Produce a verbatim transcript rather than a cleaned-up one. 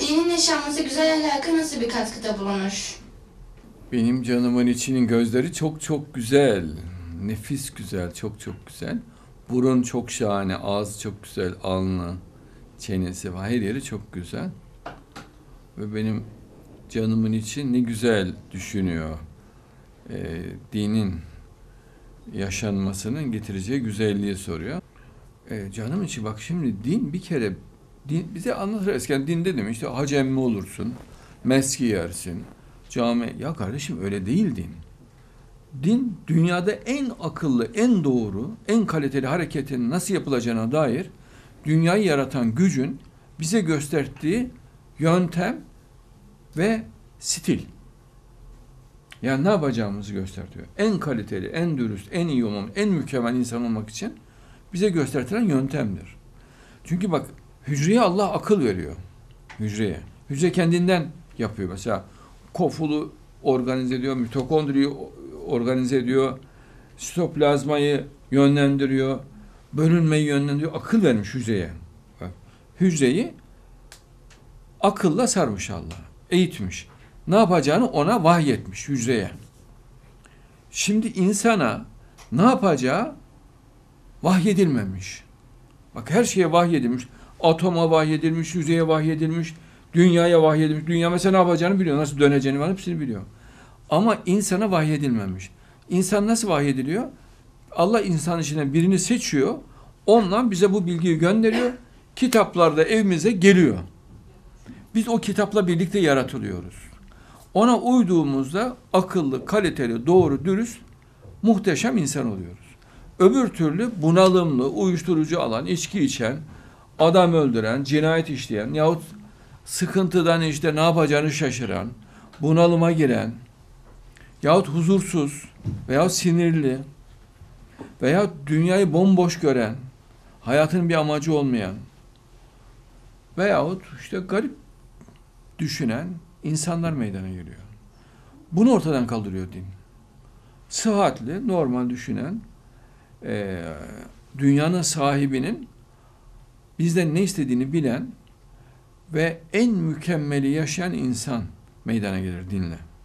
Dinin yaşanması güzel ahlaka nasıl bir katkıda bulunur? Benim canımın içinin gözleri çok çok güzel. Nefis güzel, çok çok güzel. Burun çok şahane, ağzı çok güzel, alnı, çenesi var. Her yeri çok güzel. Ve benim canımın içi ne güzel düşünüyor. Ee, dinin yaşanmasının getireceği güzelliği soruyor. Ee, canım içi bak şimdi din bir kere din, bize anlatır eskiden din dedim işte hacı emmi olursun, meski yersin, cami. Ya kardeşim öyle değil din. Din dünyada en akıllı, en doğru, en kaliteli hareketin nasıl yapılacağına dair dünyayı yaratan gücün bize gösterdiği yöntem ve stil. Yani ne yapacağımızı gösteriyor. En kaliteli, en dürüst, en iyi olmam, en mükemmel insan olmak için bize gösterilen yöntemdir. Çünkü bak hücreye Allah akıl veriyor. Hücreye. Hücre kendinden yapıyor. Mesela kofulu organize ediyor, mitokondriyi organize ediyor, sitoplazmayı yönlendiriyor, bölünmeyi yönlendiriyor. Akıl vermiş hücreye. Bak, hücreyi akılla sarmış Allah. Eğitmiş. Ne yapacağını ona vahyetmiş hücreye. Şimdi insana ne yapacağı vahyedilmemiş. Bak her şeye vahyedilmiş. Atoma vahyedilmiş, hücreye vahyedilmiş, dünyaya vahyedilmiş. Dünya mesela ne yapacağını biliyor, nasıl döneceğini var, hepsini biliyor. Ama insana vahyedilmemiş. İnsan nasıl vahyediliyor? Allah insan içinden birini seçiyor, ondan bize bu bilgiyi gönderiyor. Kitaplarda evimize geliyor. Biz o kitapla birlikte yaratılıyoruz. Ona uyduğumuzda akıllı, kaliteli, doğru, dürüst, muhteşem insan oluyoruz. Öbür türlü bunalımlı, uyuşturucu alan, içki içen, adam öldüren, cinayet işleyen yahut sıkıntıdan işte ne yapacağını şaşıran, bunalıma giren yahut huzursuz veya sinirli veya dünyayı bomboş gören, hayatın bir amacı olmayan veyahut işte garip düşünen insanlar meydana geliyor. Bunu ortadan kaldırıyor din. Sıhhatli, normal düşünen, e, dünyanın sahibinin bizden ne istediğini bilen ve en mükemmeli yaşayan insan meydana gelir dinle.